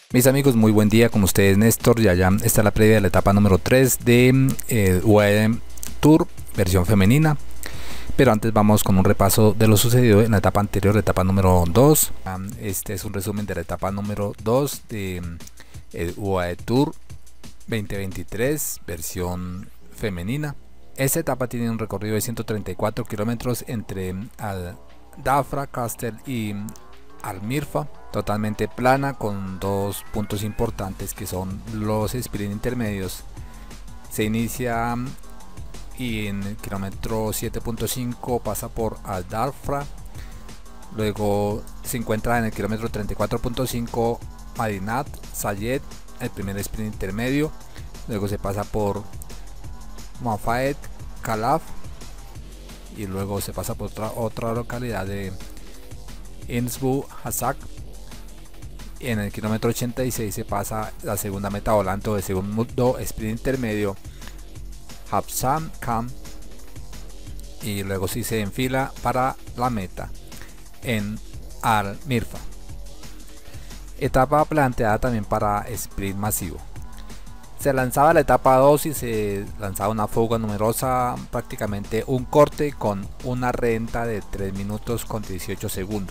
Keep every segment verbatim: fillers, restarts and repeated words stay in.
Mis amigos, muy buen día con ustedes, Néstor. Ya ya está la previa de la etapa número tres de eh, U A E Tour versión femenina. Pero antes vamos con un repaso de lo sucedido en la etapa anterior, la etapa número dos. Este es un resumen de la etapa número dos de eh, U A E Tour veinte veintitrés versión femenina. Esta etapa tiene un recorrido de ciento treinta y cuatro kilómetros entre Al Dhafra, Castel y Al Mirfa, totalmente plana, con dos puntos importantes que son los sprint intermedios. Se inicia y en el kilómetro siete punto cinco pasa por Al Dhafra, luego se encuentra en el kilómetro treinta y cuatro punto cinco Madinat Sayed, el primer sprint intermedio, luego se pasa por Moafed Khalaf y luego se pasa por otra, otra localidad de Innsbruck Hazak. En el kilómetro ochenta y seis se pasa la segunda meta volante de segundo sprint intermedio Habsam Kam, y luego sí se enfila para la meta en Al Mirfa. Etapa planteada también para sprint masivo. Se lanzaba la etapa dos y se lanzaba una fuga numerosa, prácticamente un corte con una renta de tres minutos con dieciocho segundos.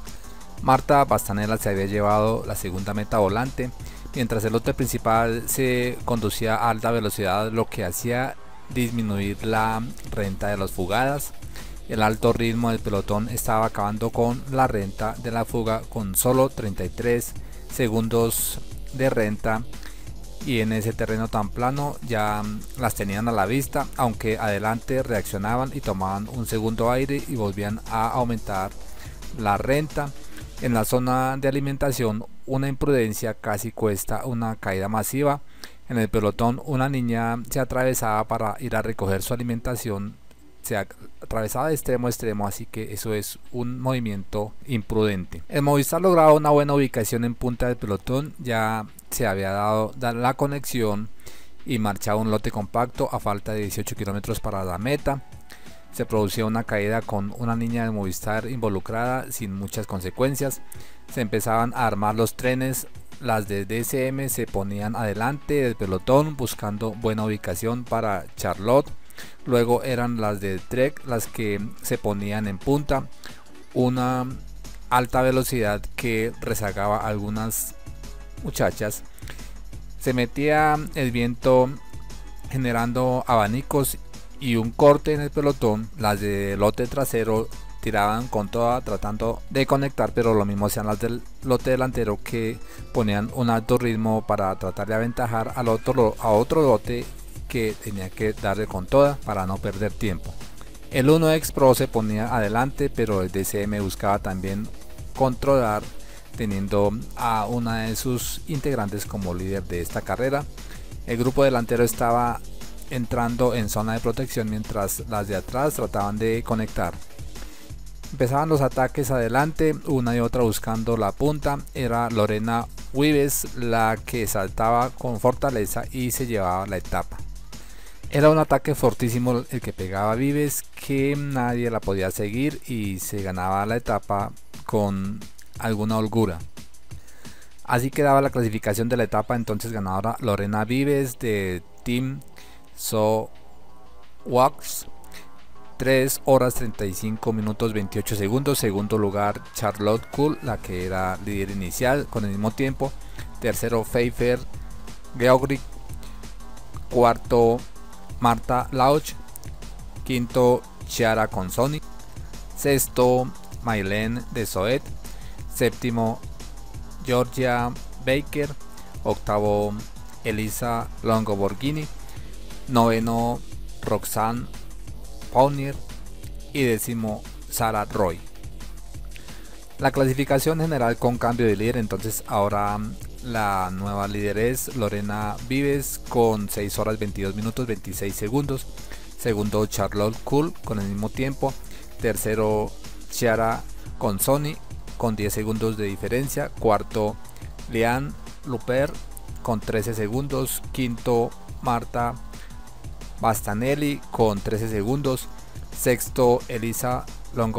Marta Bastanella se había llevado la segunda meta volante, mientras el lote principal se conducía a alta velocidad, lo que hacía disminuir la renta de las fugadas. El alto ritmo del pelotón estaba acabando con la renta de la fuga, con solo treinta y tres segundos de renta, y en ese terreno tan plano ya las tenían a la vista, aunque adelante reaccionaban y tomaban un segundo aire y volvían a aumentar la renta. En la zona de alimentación, una imprudencia casi cuesta una caída masiva. En el pelotón, una niña se atravesaba para ir a recoger su alimentación, se atravesaba de extremo a extremo, así que eso es un movimiento imprudente. El Movistar lograba una buena ubicación en punta del pelotón, ya se había dado la conexión y marchaba un lote compacto a falta de dieciocho kilómetros para la meta. Se producía una caída con una niña de Movistar involucrada sin muchas consecuencias. Se empezaban a armar los trenes, las de D S M se ponían adelante del pelotón buscando buena ubicación para Charlotte. Luego eran las de Trek las que se ponían en punta. Una alta velocidad que rezagaba a algunas muchachas. Se metía el viento generando abanicos y un corte en el pelotón. Las de lote trasero tiraban con toda tratando de conectar, pero lo mismo hacían las del lote delantero, que ponían un alto ritmo para tratar de aventajar al otro, a otro lote que tenía que darle con toda para no perder tiempo. El uno X Pro se ponía adelante, pero el D C M buscaba también controlar, teniendo a una de sus integrantes como líder de esta carrera. El grupo delantero estaba entrando en zona de protección, mientras las de atrás trataban de conectar. Empezaban los ataques adelante, una y otra buscando la punta. Era Lorena Wives la que saltaba con fortaleza y se llevaba la etapa. Era un ataque fortísimo el que pegaba Vives, que nadie la podía seguir y se ganaba la etapa con alguna holgura. Así quedaba la clasificación de la etapa. Entonces ganadora Lorena Vives de Team So Wax, tres horas treinta y cinco minutos veintiocho segundos. Segundo lugar Charlotte Kuhl, la que era líder inicial con el mismo tiempo. Tercero Pfeiffer Georgik. Cuarto Marta Lauch. Quinto Chiara Consoni. Sexto Maylen de Soet. Séptimo Georgia Baker. Octavo Elisa Longoborghini. Noveno Roxanne Paunier y décimo Sara Roy. La clasificación general con cambio de líder. Entonces ahora la nueva líder es Lorena Vives con seis horas veintidós minutos veintiséis segundos. Segundo Charlotte Kuhl con el mismo tiempo. Tercero Chiara Consoni con diez segundos de diferencia. Cuarto Liane Luper con trece segundos. Quinto Marta Bastanelli con trece segundos. Sexto Elisa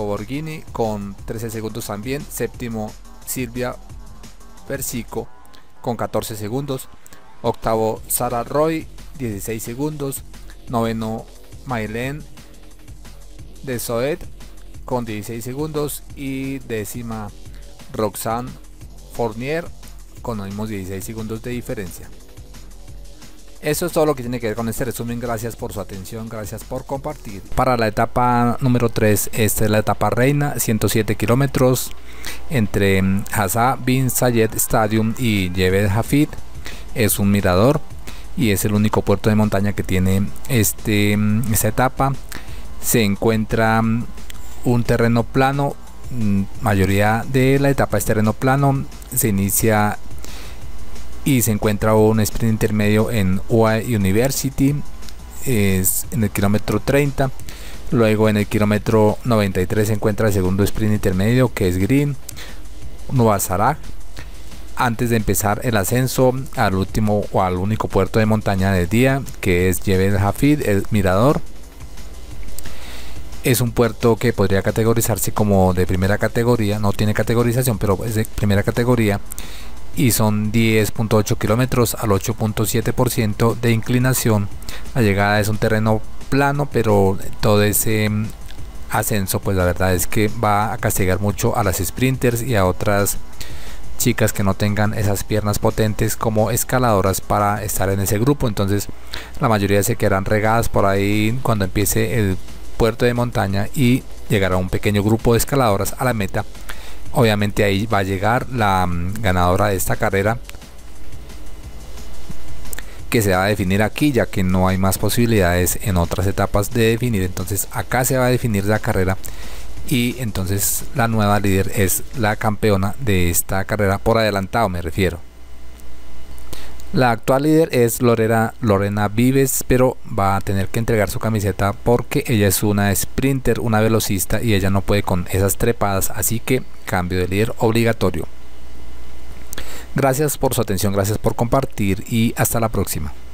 Longoborghini con trece segundos también. Séptimo Silvia Persico con catorce segundos. Octavo, Sarah Roy, dieciséis segundos. Noveno, Maylen de Soet con dieciséis segundos. Y décima, Roxane Fournier con los mismos dieciséis segundos de diferencia. Eso es todo lo que tiene que ver con este resumen. Gracias por su atención, gracias por compartir. Para la etapa número tres, esta es la etapa reina, ciento siete kilómetros entre Hassan bin Zayed Stadium y Jebel Hafid. Es un mirador y es el único puerto de montaña que tiene este, esta etapa. Se encuentra un terreno plano, mayoría de la etapa es terreno plano. Se inicia y se encuentra un sprint intermedio en U A E University, es en el kilómetro treinta. Luego en el kilómetro noventa y tres se encuentra el segundo sprint intermedio, que es Green Nueva Sarak, antes de empezar el ascenso al último o al único puerto de montaña del día, que es Jebel Hafid, el mirador. Es un puerto que podría categorizarse como de primera categoría, no tiene categorización, pero es de primera categoría, y son diez punto ocho kilómetros al ocho punto siete por ciento de inclinación. La llegada es un terreno plano, pero todo ese ascenso, pues la verdad es que va a castigar mucho a las sprinters y a otras chicas que no tengan esas piernas potentes como escaladoras para estar en ese grupo. Entonces la mayoría se quedarán regadas por ahí cuando empiece el puerto de montaña y llegará un pequeño grupo de escaladoras a la meta. Obviamente ahí va a llegar la um, ganadora de esta carrera, que se va a definir aquí, ya que no hay más posibilidades en otras etapas de definir. Entonces acá se va a definir la carrera y entonces la nueva líder es la campeona de esta carrera, por adelantado me refiero. La actual líder es Lorena, Lorena Vives, pero va a tener que entregar su camiseta porque ella es una sprinter, una velocista, y ella no puede con esas trepadas, así que cambio de líder obligatorio. Gracias por su atención, gracias por compartir y hasta la próxima.